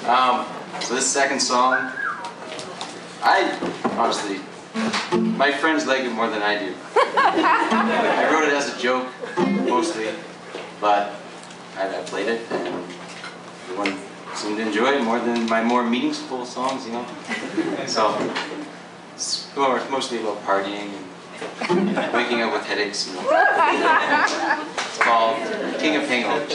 So this second song, honestly, my friends like it more than I do. I wrote it as a joke, mostly, but I played it, and everyone seemed to enjoy it more than my more meaningful songs, you know? So, it's mostly about partying and waking up with headaches, you know? It's called King of Hangovers.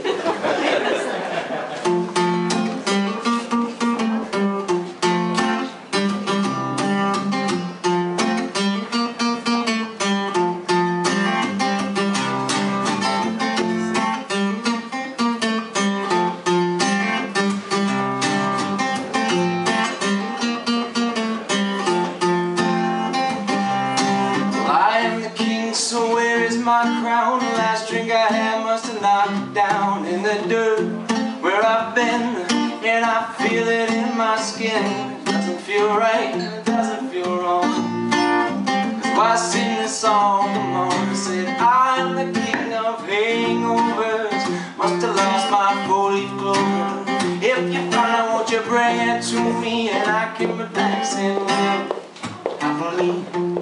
So where is my crown? The last drink I had must have knocked it down in the dirt where I've been, and I feel it in my skin. It doesn't feel right and it doesn't feel wrong. That's why I sing this song, come on. I said I'm the king of hangovers, must have lost my four-leaf clover. If you find out, won't you bring it to me, and I can relax and live happily.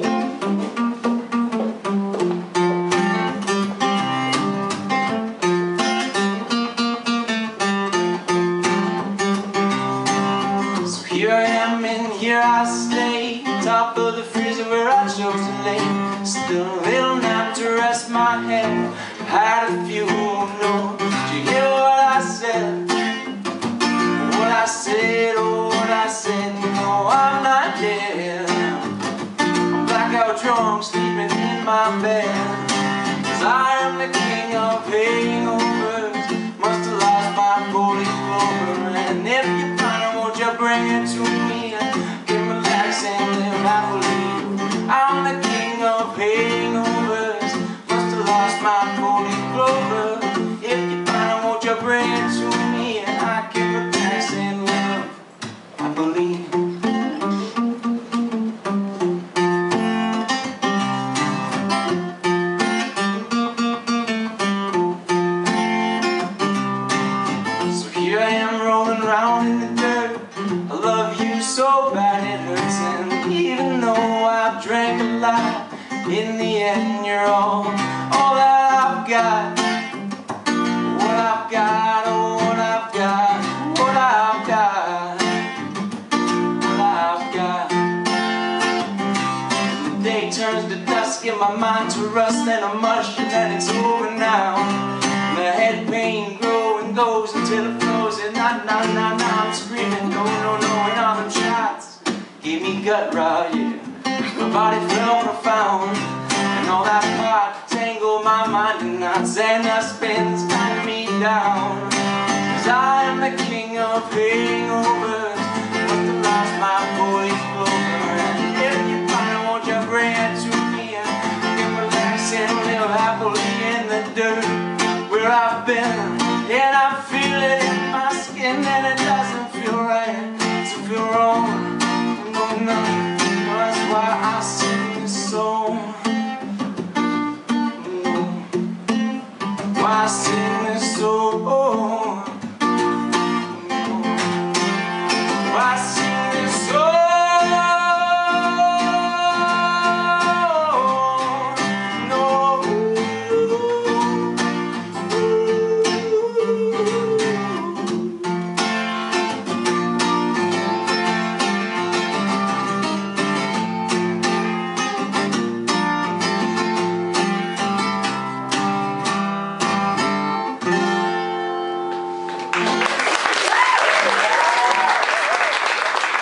Here I am and here I stay, top of the freezer where I chose to lay. Still a little nap to rest my head. Had a few, no. Did you hear what I said? What I said, oh what I said. No, I'm not dead. I'm blackout drunk, sleeping in my bed. 'Cause I am the king of hangovers, must have lost my four-leaf clover. And if you find it, won't you bring it to me, and can relax and live happily. I'm the king of hangovers, must have lost my four-leaf clover. If you find it, won't you bring it to me, and I can relax and live happily. Here I am rolling around in the dirt. I love you so bad it hurts, and even though I've drank a lot, in the end you're all that I've got. What I've got, oh what I've got, what I've got, what I've got. The day turns to dusk and my mind to rust and a mush, and then it's over now. The head pain grows and goes until it flows, and I'm screaming, no, and all them shots gave me gut rot, yeah. My body felt profound, and all that pot tangled my mind in knots, and the spins tied me down. 'Cause I am the king of hangovers.